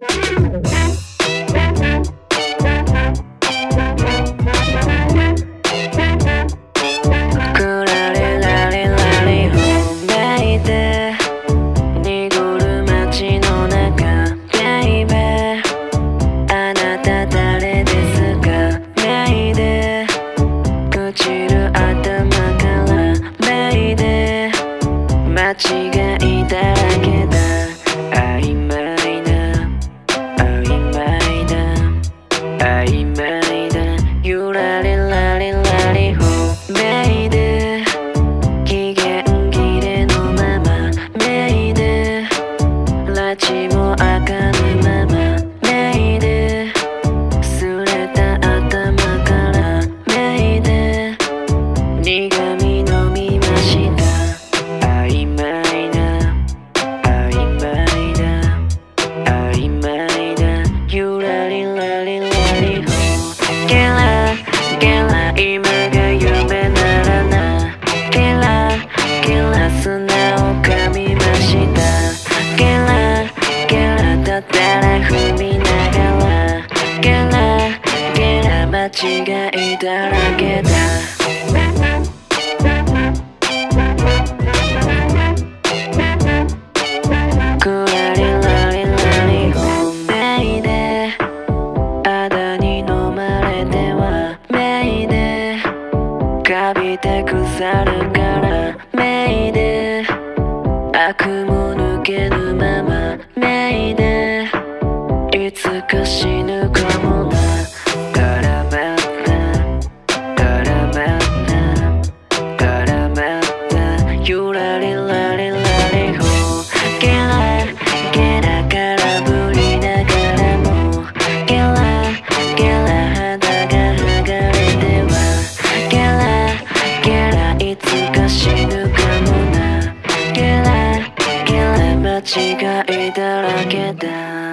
間違いだらけだ曖昧だ曖昧だ曖昧だゆらりらりらりほめいで期限切れのままめいで拉致も開かぬままめいですれた頭からめいで苦み飲みました曖昧だ曖昧だ曖昧だゆらりらりらりほゲラゲラ今が夢ならなゲラゲラ砂を噛みましたゲラゲラだったら踏みながらゲラゲラ間違いだらけだ錆びて腐るからめいで悪も抜けぬままめいでいつか死ぬかもな絡まった絡まった絡まったゆらりらりらりほゲラゲラからぶりながらもゲラゲラ肌が剥がれてはいつか死ぬかもなゲラゲラ間違いだらけだ